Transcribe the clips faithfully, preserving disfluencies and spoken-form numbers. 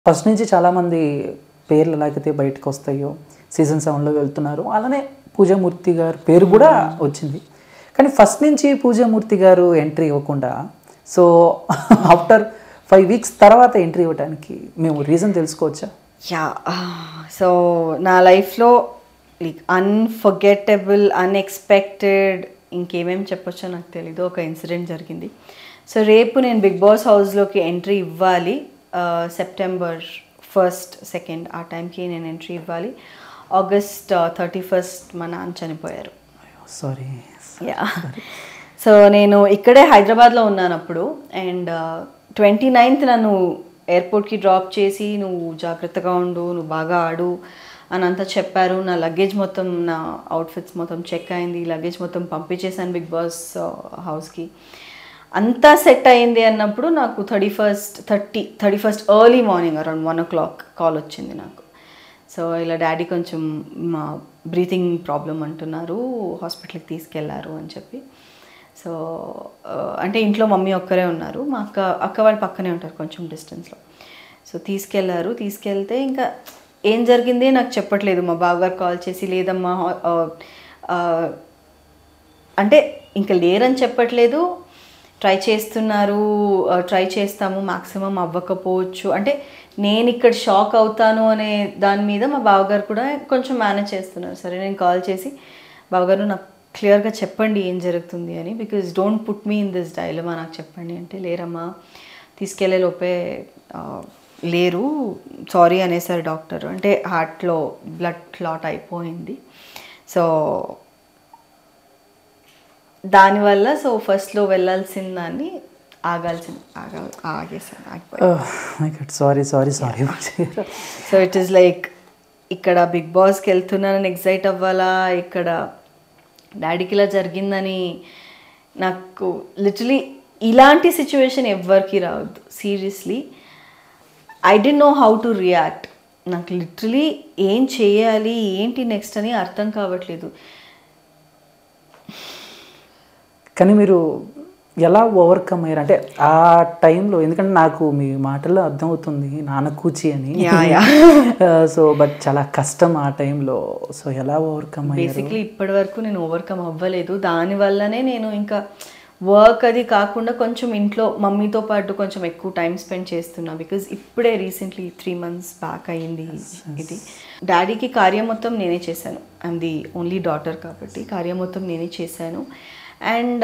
First నుంచి చాలామంది పేర్లు ఎలాగైతే బయటకు వస్తాయో సీజన్ సెవెన్లో వెళ్తున్నారు, అలానే పూజామూర్తి గారు పేరు కూడా వచ్చింది. కానీ ఫస్ట్ నుంచి పూజామూర్తి గారు ఎంట్రీ ఇవ్వకుండా సో ఆఫ్టర్ ఫైవ్ వీక్స్ తర్వాత ఎంట్రీ ఇవ్వడానికి మేము రీజన్ తెలుసుకోవచ్చా? యా సో నా లైఫ్లో లైక్ అన్ఫర్గెటబుల్ అన్ఎక్స్పెక్టెడ్ ఇంకేమేమి చెప్పొచ్చో నాకు తెలీదు, ఒక ఇన్సిడెంట్ జరిగింది. సో రేపు నేను బిగ్ బాస్ హౌస్లోకి ఎంట్రీ ఇవ్వాలి, సెప్టెంబర్ ఫస్ట్ సెకండ్ ఆ టైంకి నేను ఎంట్రీ ఇవ్వాలి. ఆగస్ట్ థర్టీ ఫస్ట్ మా నాన్న చనిపోయారు. సారీ. యా సో నేను ఇక్కడే హైదరాబాద్లో ఉన్నాను అప్పుడు. అండ్ ట్వంటీ నైన్త్ నన్ను ఎయిర్పోర్ట్కి డ్రాప్ చేసి నువ్వు జాగ్రత్తగా ఉండు, నువ్వు బాగా ఆడు అని అంతా చెప్పారు. నా లగేజ్ మొత్తం, నా అవుట్ఫిట్స్ మొత్తం చెక్ అయింది, లగేజ్ మొత్తం పంపించేశాను బిగ్ బాస్ హౌస్కి. అంతా సెట్ అయింది అన్నప్పుడు నాకు thirty first thirty thirty first early morning around one o'clock call వచ్చింది నాకు. సో ఇలా డాడీ కొంచెం మా బ్రీతింగ్ ప్రాబ్లం అంటున్నారు, హాస్పిటల్కి తీసుకెళ్లారు అని చెప్పి. సో అంటే ఇంట్లో మమ్మీ ఒక్కరే ఉన్నారు, మా అక్క అక్క వాళ్ళు పక్కనే ఉంటారు కొంచెం డిస్టెన్స్లో. సో తీసుకెళ్లారు. తీసుకెళ్తే ఇంకా ఏం జరిగింది నాకు చెప్పట్లేదు. మా బావగారు కాల్ చేసి లేదమ్మా అంటే ఇంకా లేరని చెప్పట్లేదు, ట్రై చేస్తున్నారు, ట్రై చేస్తాము, మ్యాక్సిమం అవ్వకపోవచ్చు అంటే నేను ఇక్కడ షాక్ అవుతాను అనే దాని మీద మా బావగారు కూడా కొంచెం మేనేజ్ చేస్తున్నారు. సరే నేను కాల్ చేసి బావగారు నాకు క్లియర్గా చెప్పండి ఏం జరుగుతుంది అని, because don't put me in this dilemma, నాకు చెప్పండి అంటే లేరమ్మా తీసుకెళ్లే లోపే లేరు, సారీ అనేసారు డాక్టర్. అంటే హార్ట్లో బ్లడ్ క్లాట్ అయిపోయింది. సో దానివల్ల సో ఫస్ట్లో వెళ్ళాల్సిన దాన్ని ఆగాల్సింది ఆగా ఆగేసాను ఆగిపోయింది. Sorry sorry sorry so it is like ఇక్కడ బిగ్ బాస్కి వెళ్తున్నానని ఎక్సైట్ అవ్వాలా, ఇక్కడ డాడీకి ఇలా జరిగిందని నాకు లిటరలీ ఇలాంటి సిచ్యువేషన్ ఎవ్వరికి రావద్దు. Seriously I don't know how to react. నాకు లిటరలీ ఏం చేయాలి ఏంటి నెక్స్ట్ అని అర్థం కావట్లేదు. కానీ మీరు ఎలా ఓవర్కమ్ అయ్యారు అంటే ఆ టైంలో? ఎందుకంటే నాకు మీ మాటల్లో అర్థమవుతుంది నాన్న కూచి అని, సో బట్ చాలా కష్టం ఆ టైంలో. సో ఎలా ఓవర్కమ్ అయ్యారు? బేసిక్లీ ఇప్పటి వరకు నేను ఓవర్కమ్ అవ్వలేదు. దానివల్లనే నేను ఇంకా వర్క్ అది కాకుండా కొంచెం ఇంట్లో మమ్మీతో పాటు కొంచెం ఎక్కువ టైం స్పెండ్ చేస్తున్నా. బికాజ్ ఇప్పుడే రీసెంట్లీ త్రీ మంత్స్ బ్యాక్ అయ్యింది ఇది. డాడీకి కార్యం మొత్తం నేనే చేశాను, ఐఎమ్ ది ఓన్లీ డాటర్ కాబట్టి కార్యం మొత్తం నేనే చేశాను. అండ్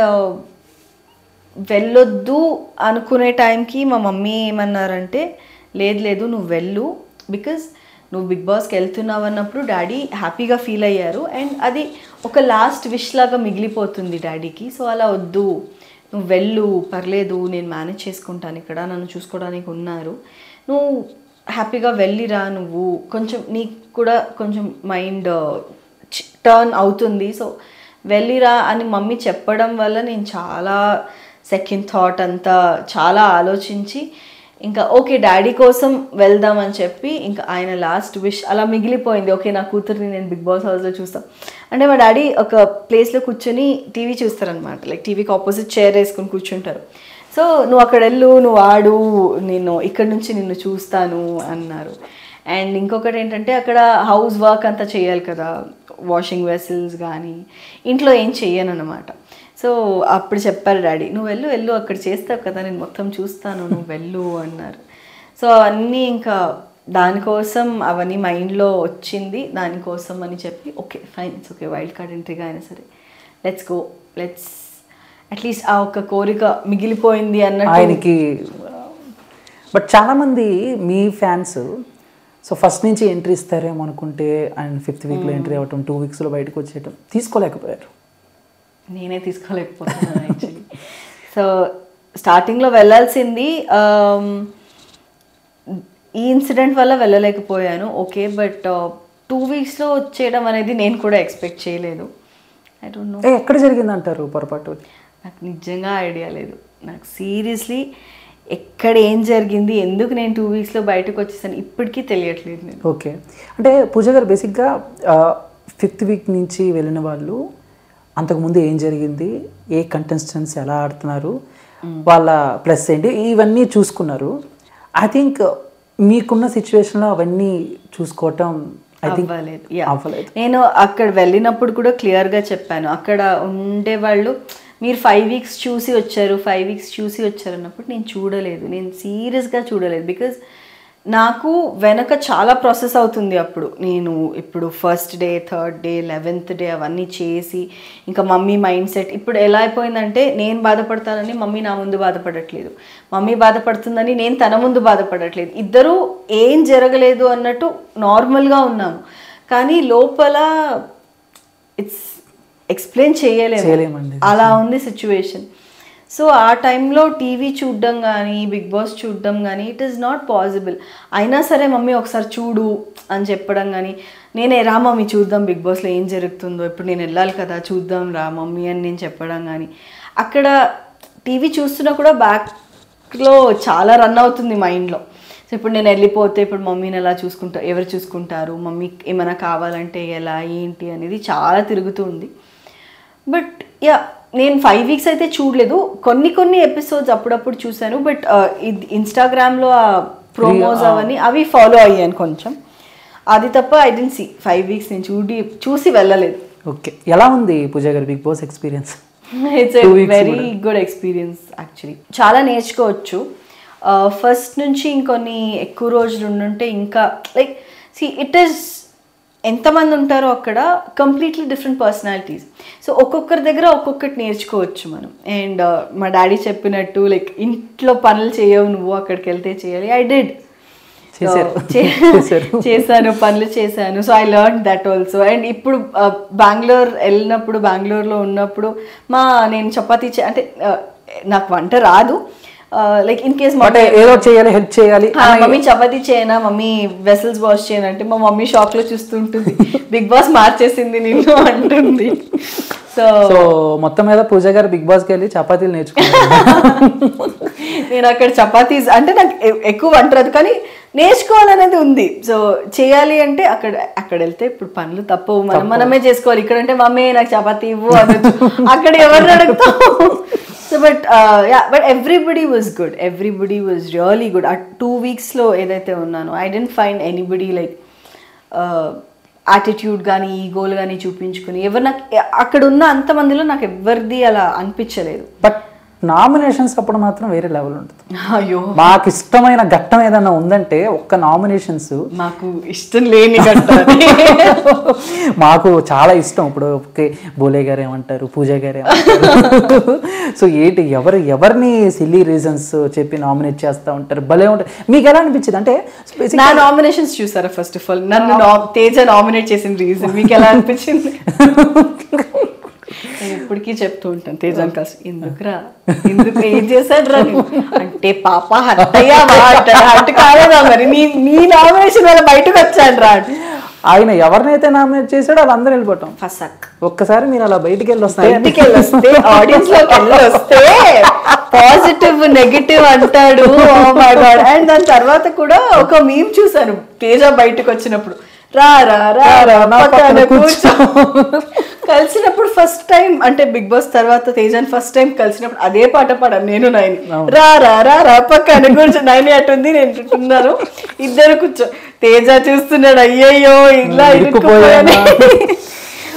వెళ్ళొద్దు అనుకునే టైంకి మా మమ్మీ ఏమన్నారంటే లేదు లేదు నువ్వు వెళ్ళు, బికాజ్ నువ్వు బిగ్ బాస్కి వెళ్తున్నావు అన్నప్పుడు డాడీ హ్యాపీగా ఫీల్ అయ్యారు అండ్ అది ఒక లాస్ట్ విష్ లాగా మిగిలిపోతుంది డాడీకి. సో అలా వద్దు, నువ్వు వెళ్ళు, పర్లేదు నేను మేనేజ్ చేసుకుంటాను, ఇక్కడ నన్ను చూసుకోవడానికి ఉన్నారు, నువ్వు హ్యాపీగా వెళ్ళిరా, నువ్వు కొంచెం నీకు కూడా కొంచెం మైండ్ టర్న్ అవుతుంది, సో వెళ్ళిరా అని మమ్మీ చెప్పడం వల్ల నేను చాలా సెకండ్ థాట్ అంతా చాలా ఆలోచించి ఇంకా ఓకే డాడీ కోసం వెళ్దామని చెప్పి ఇంకా ఆయన లాస్ట్ విష్ అలా మిగిలిపోయింది. ఓకే నా కూతుర్ని నేను బిగ్ బాస్ హౌస్లో చూస్తాను అంటే మా డాడీ ఒక ప్లేస్లో కూర్చొని టీవీ చూస్తారనమాట, లైక్ టీవీకి ఆపోజిట్ చైర్ వేసుకొని కూర్చుంటారు. సో నువ్వు అక్కడ వెళ్ళు, నువ్వు ఆడు, నేను ఇక్కడ నుంచి నిన్ను చూస్తాను అన్నారు. అండ్ ఇంకొకటి ఏంటంటే అక్కడ హౌస్ వర్క్ అంతా చేయాలి కదా, వాషింగ్ వెసల్స్ కానీ ఇంట్లో ఏం చెయ్యను అనమాట. సో అప్పుడు చెప్పారు డాడీ నువ్వు వెళ్ళు వెళ్ళు అక్కడ చేస్తావు కదా, నేను మొత్తం చూస్తాను, నువ్వు వెళ్ళు అన్నారు. సో అన్నీ ఇంకా దానికోసం అవన్నీ మైండ్లో వచ్చింది, దానికోసం అని చెప్పి okay fine it's okay wild card ఎంట్రీగా అయినా సరే లెట్స్ గో, లెట్స్ అట్లీస్ట్ ఆ ఒక్క కోరిక మిగిలిపోయింది అన్నట్టు ఆయనకి. బట్ చాలామంది మీ ఫ్యాన్స్ సో ఫస్ట్ నుంచి ఎంట్రీ ఇస్తారేమో అనుకుంటే ఆయన ఫిఫ్త్ వీక్లో ఎంట్రీ అవ్వటం, టూ వీక్స్లో బయటకు వచ్చేయటం తీసుకోలేకపోయారు. నేనే తీసుకోలేకపోతున్నాను యాక్చువల్లీ. సో స్టార్టింగ్లో వెళ్ళాల్సింది, ఈ ఇన్సిడెంట్ వల్ల వెళ్ళలేకపోయాను ఓకే, బట్ టూ వీక్స్లో వచ్చేయడం అనేది నేను కూడా ఎక్స్పెక్ట్ చేయలేదు. ఐ డోంట్ నో ఎక్కడ జరిగిందంటారు పొరపాటు? నాకు నిజంగా ఐడియా లేదు. నాకు సీరియస్లీ ఎక్కడ ఏం జరిగింది, ఎందుకు నేను టూ వీక్స్లో బయటకు వచ్చేసాను ఇప్పటికీ తెలియట్లేదు నేను. ఓకే, అంటే పూజ గారు బేసిక్గా ఫిఫ్త్ వీక్ నుంచి వెళ్ళిన వాళ్ళు అంతకుముందు ఏం జరిగింది, ఏ కంటెస్టెంట్స్ ఎలా ఆడుతున్నారు, వాళ్ళ ప్లస్ ఏంటి, ఇవన్నీ చూసుకున్నారు. ఐ థింక్ మీకున్న సిచ్యువేషన్లో అవన్నీ చూసుకోవటం ఐ థింక్ అవ్వలేదు యా అవ్వలేదు. నేను అక్కడ వెళ్ళినప్పుడు కూడా క్లియర్గా చెప్పాను, అక్కడ ఉండేవాళ్ళు మీరు ఫైవ్ వీక్స్ చూసి వచ్చారు ఫైవ్ వీక్స్ చూసి వచ్చారు అన్నప్పుడు నేను చూడలేదు, నేను సీరియస్గా చూడలేదు. బికాజ్ నాకు వెనక చాలా ప్రాసెస్ అవుతుంది. అప్పుడు నేను ఇప్పుడు first day third day eleventh day అవన్నీ చేసి ఇంకా మమ్మీ మైండ్ సెట్ ఇప్పుడు ఎలా అయిపోయిందంటే నేను బాధపడతానని మమ్మీ నా ముందు బాధపడట్లేదు, మమ్మీ బాధపడుతుందని నేను తన ముందు బాధపడట్లేదు, ఇద్దరూ ఏం జరగలేదు అన్నట్టు నార్మల్గా ఉన్నాము. కానీ లోపల ఇట్స్ ఎక్స్ప్లెయిన్ చేయలేము, అలా ఉంది సిచ్యువేషన్. సో ఆ టైంలో టీవీ చూడడం కానీ బిగ్ బాస్ చూడడం కానీ ఇట్ ఈస్ నాట్ పాసిబుల్. అయినా సరే మమ్మీ ఒకసారి చూడు అని చెప్పడం కానీ నేనే రా మమ్మీ చూద్దాం బిగ్ బాస్లో ఏం జరుగుతుందో, ఇప్పుడు నేను వెళ్ళాలి కదా చూద్దాం రా మమ్మీ అని నేను చెప్పడం కానీ అక్కడ టీవీ చూస్తున్నా కూడా బ్యాక్లో చాలా రన్ అవుతుంది మైండ్లో. సో ఇప్పుడు నేను వెళ్ళిపోతే ఇప్పుడు మమ్మీని ఎలా చూసుకుంటా, ఎవరు చూసుకుంటారు, మమ్మీకి ఏమైనా కావాలంటే ఎలా ఏంటి అనేది చాలా తిరుగుతుంది. బట్ యా నేను ఫైవ్ వీక్స్ అయితే చూడలేదు, కొన్ని కొన్ని ఎపిసోడ్స్ అప్పుడప్పుడు చూశాను. బట్ ఇది ఇన్స్టాగ్రామ్లో ఆ ప్రోమోస్ అవన్నీ అవి ఫాలో అయ్యాను కొంచెం, అది తప్ప I didn't see five weeks నేను చూడి చూసి వెళ్ళలేదు. ఓకే, ఎలా ఉంది పూజ గారు Bigg Boss experience? It's a very good experience actually, చాలా నేర్చుకోవచ్చు. ఫస్ట్ నుంచి ఇంకొన్ని ఎక్కువ రోజులు ఉండుంటే ఇంకా లైక్ సి ఇట్ ఈస్ ఎంతమంది ఉంటారో అక్కడ కంప్లీట్లీ డిఫరెంట్ పర్సనాలిటీస్. సో ఒక్కొక్కరి దగ్గర ఒక్కొక్కటి నేర్చుకోవచ్చు మనం. అండ్ మా డాడీ చెప్పినట్టు లైక్ ఇంట్లో పనులు చేయవు నువ్వు అక్కడికి వెళ్తే చేయాలి, ఐ డిడ్ చేశాను పనులు చేశాను. So I learn that also. And ఇప్పుడు బెంగళూరు వెళ్ళినప్పుడు బెంగళూరులో ఉన్నప్పుడు మా నేను చపాతీ చే అంటే నాకు వంట రాదు, లైక్ ఇన్ కేస్ ఏదో చేయాలి హెల్ప్ చేయాలి, మమ్మీ చపాతీ చేయనా మమ్మీ వెసల్స్ వాష్ చేయను అంటే మా మమ్మీ షాక్ లో చూస్తుంటుంది బిగ్ బాస్ మార్చేసింది నిన్ను అంటుంది. సో మొత్తం మీద పూజ గారు బిగ్ బాస్కి వెళ్ళి చపాతీలు నేర్చుకున్నాను. నేను అక్కడ చపాతీస్ అంటే నాకు ఎక్కువ వంట రాదు కానీ నేర్చుకోవాలనేది ఉంది. సో చేయాలి అంటే అక్కడ అక్కడ వెళ్తే ఇప్పుడు పనులు తప్పవు, మనం మనమే చేసుకోవాలి. ఇక్కడ అంటే మమ్మీ నాకు చపాతీ ఇవ్వు అనొచ్చు, అక్కడ ఎవరిని అడుగుతావు. So but yeah but everybody was good, everybody was really good. ఆ టూ వీక్స్లో ఏదైతే ఉన్నానో I didn't find anybody like attitude కానీ ఈగోలు కానీ చూపించుకుని ఎవరు నాకు అక్కడ ఉన్న అంతమందిలో నాకు ఎవరిది అలా అనిపించలేదు. బట్ నామినేషన్స్ అప్పుడు మాత్రం వేరే లెవెల్ ఉంటుంది. అయ్యో మాకు ఇష్టమైన ఘట్టం ఏదన్నా ఉందంటే ఒక్క నామినేషన్స్, మాకు ఇష్టం లేని ఘట్టం మాకు చాలా ఇష్టం. ఇప్పుడు ఓకే బోలే గారు ఏమంటారు, పూజ గారు ఏమంటారు, సో ఏంటి ఎవరు ఎవరిని సిల్లీ రీజన్స్ చెప్పి నామినేట్ చేస్తూ ఉంటారు, భలే ఉంటారు. మీకు ఎలా అనిపించింది అంటే నా నామినేషన్స్ చూసారా? ఫస్ట్ ఆఫ్ ఆల్ నన్ను తేజ నామినేట్ చేసిన రీజన్ మీకు ఎలా అనిపించింది? నేను ఇప్పటికీ చెప్తూ ఉంటాను తేజాన్ కాసు ఎందుకురా ఎందుకు ఏం చేశాడు రా అంటే పాప హట్టయ్యా అటు కాలేదా మరి నీ నీ నామినేషన్ వల్ల బయటకు వచ్చాడు రా. ఆయన ఎవరినైతే నామినేట్ చేశాడో వాళ్ళందరూ వెళ్ళిపోతాం ఫసక్. ఒక్కసారి మీరు అలా బయటికి వెళ్ళి వస్తే బయటికి వెళ్ళి వస్తే ఆడియన్స్ లోకి వెళ్ళి వస్తే పాజిటివ్ నెగిటివ్ అంటాడు. Oh my God. అండ్ దాని తర్వాత కూడా ఒక మీమ్ చూసాను తేజ బయటకు వచ్చినప్పుడు, రా రా రా రా కూర్చో. కలిసినప్పుడు ఫస్ట్ టైం అంటే బిగ్ బాస్ తర్వాత తేజాన్ ఫస్ట్ టైం కలిసినప్పుడు అదే పాట పాడాను నేను నైని, రా రా రా రా పక్కన కూర్చో. నైని అటుంది నేను అంటున్నారు, ఇద్దరు కూర్చో. తేజ చూస్తున్నాడు అయ్యయ్యో ఇలా ఇరుక్కుపోయాను.